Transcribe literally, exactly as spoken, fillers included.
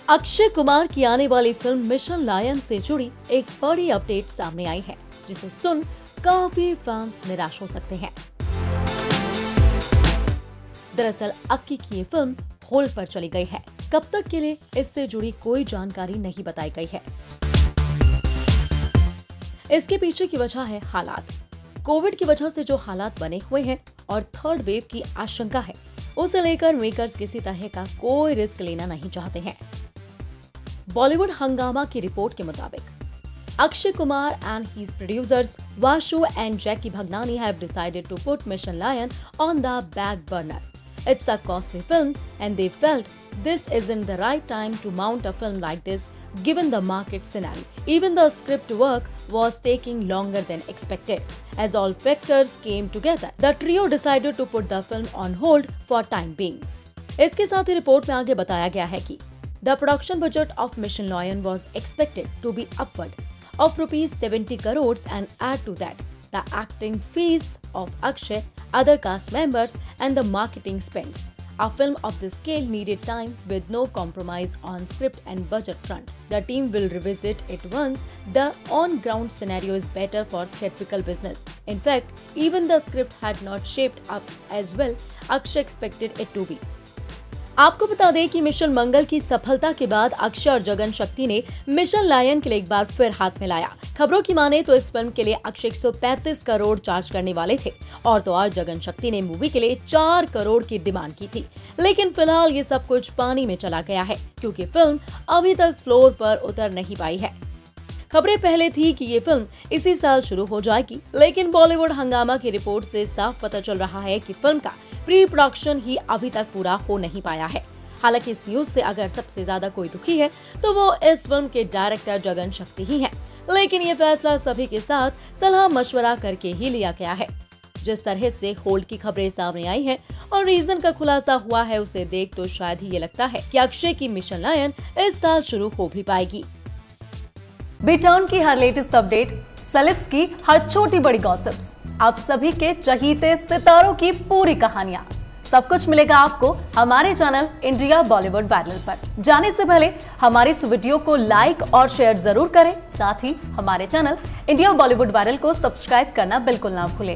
अक्षय कुमार की आने वाली फिल्म मिशन लायन से जुड़ी एक बड़ी अपडेट सामने आई है, जिसे सुन काफी फैंस निराश हो सकते हैं। दरअसल अक्की की ये फिल्म होल्ड पर चली गई है। कब तक के लिए, इससे जुड़ी कोई जानकारी नहीं बताई गई है। इसके पीछे की वजह है हालात। कोविड की वजह से जो हालात बने हुए हैं और थर्ड वेव की आशंका है, उसे लेकर मेकर्स किसी तरह का कोई रिस्क लेना नहीं चाहते हैं। बॉलीवुड हंगामा की रिपोर्ट के मुताबिक Akshay Kumar and his producers Vashu and Jackie Bhagnani have decided to put Mission Lion on the back burner. It's a costly film and they felt this isn't the right time to mount a film like this given the market scenario. Even the script work was taking longer than expected. As all factors came together, the trio decided to put the film on hold for time being. इसके साथ ही report में आगे बताया गया है कि The production budget of Mission Lion was expected to be upward of rupees seventy crores and add to that the acting fees of Akshay, other cast members and the marketing spends. A film of this scale needed time with no compromise on script and budget front. The team will revisit it once the on-ground scenario is better for theatrical business. In fact, even the script had not shaped up as well Akshay expected it to be. आपको बता दें कि mission मंगल की सफलता के बाद अक्षय और जगन शक्ति ने मिशन लायन के लिए एक बार फिर हाथ मिलाया। खबरों की माने तो इस फिल्म के लिए अक्षय एक सौ पैंतीस करोड़ चार्ज करने वाले थे और तो और जगन शक्ति ने मूवी के लिए चार करोड़ की डिमांड की थी। लेकिन फिलहाल ये सब कुछ पानी में चला गया है, क्योंकि फिल्म अभी तक फ्लोर पर उतर नहीं पाई है। खबरें पहले थी कि ये फिल्म इसी साल शुरू हो जाएगी, लेकिन बॉलीवुड हंगामा की रिपोर्ट से साफ पता चल रहा है कि फिल्म का प्री प्रोडक्शन ही अभी तक पूरा हो नहीं पाया है। हालांकि इस न्यूज से अगर सबसे ज्यादा कोई दुखी है तो वो इस फिल्म के डायरेक्टर जगन शक्ति ही हैं। लेकिन ये फैसला सभी के साथ सलाह मशवरा करके ही लिया गया है। जिस तरह से होल्ड की खबरें सामने आई हैं और रीजन का खुलासा हुआ है, उसे देख तो शायद ही ये लगता है कि अक्षय की मिशन लायन इस साल शुरू हो भी पाएगी। बिटर्न की हर लेटेस्ट अपडेट, सेलेब्स की हर छोटी बड़ी गॉसिप्स, आप सभी के चहीते सितारों की पूरी कहानियां, सब कुछ मिलेगा आपको हमारे चैनल इंडिया बॉलीवुड वायरल पर। जाने से पहले हमारी इस वीडियो को लाइक और शेयर जरूर करें। साथ ही हमारे चैनल इंडिया बॉलीवुड वायरल को सब्सक्राइब करना बिल्कुल ना भूलें।